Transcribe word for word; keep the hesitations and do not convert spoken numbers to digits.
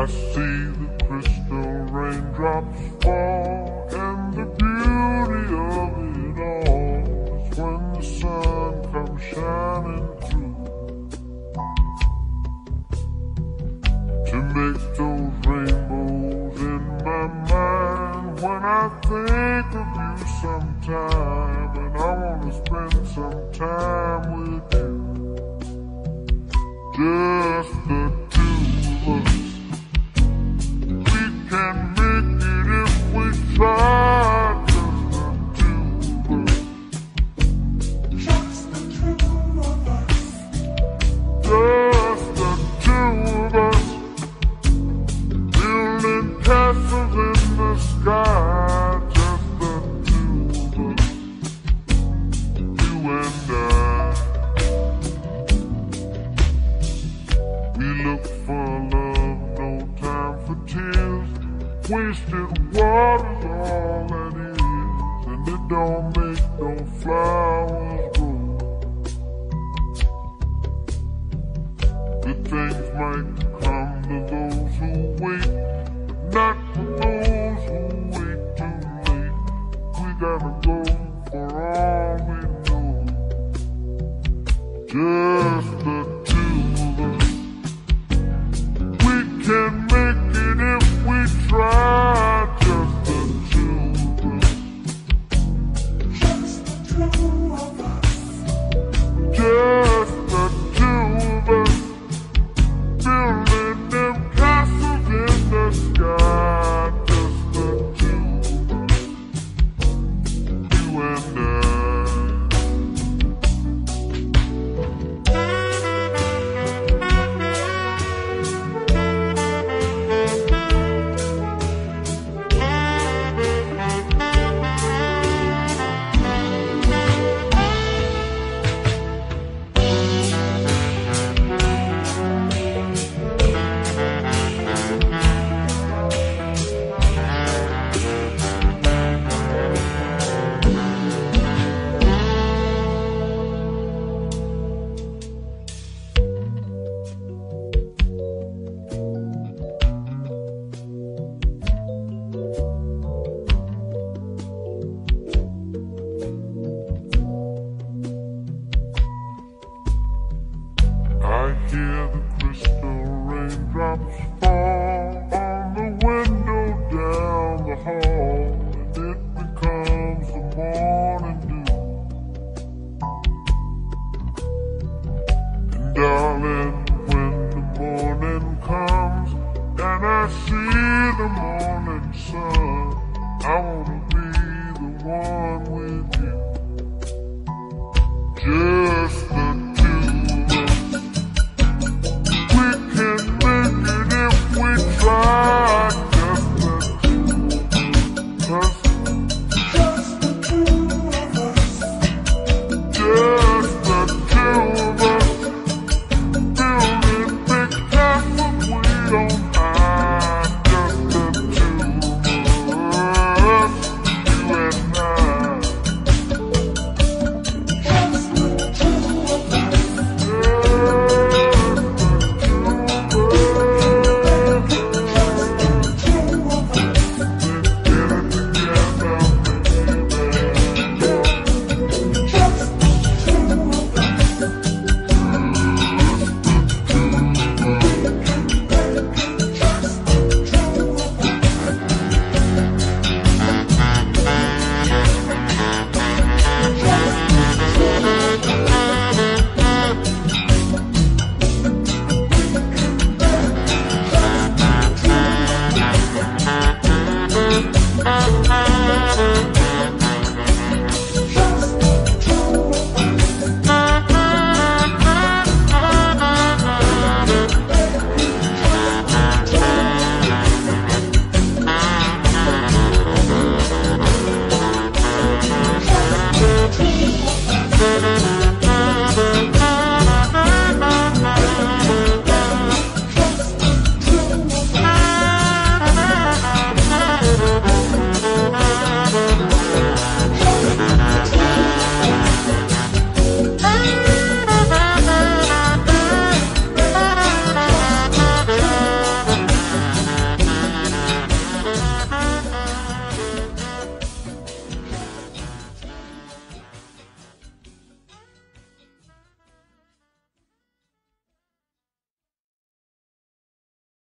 see the crystal raindrops fall, and the beauty of it all is when the sun comes shining through to make those rainbows in my mind. When I think of you sometime, and I wanna spend some time with you, just the two of us. We can make it if we try, just the two of us. Just the two of us. Just the two of us. Building castles in the sky, just the two of us. You and I. We look for love, no time for tears. Wasted water's all that is, and it don't make no flowers grow. Good things might come to those who wait, but not for those who wait too late. We gotta go for all we know. Just the two of us. We can make it if we try, just the two of us. Just the two of us. Just the two of us. Building them castles in the sky, just the two of us. You and I. I hear the crystal raindrops fall on the window down the hall, and it becomes the morning dew. And darling, when the morning comes and I see the morning sun, I wanna be the one with you. Just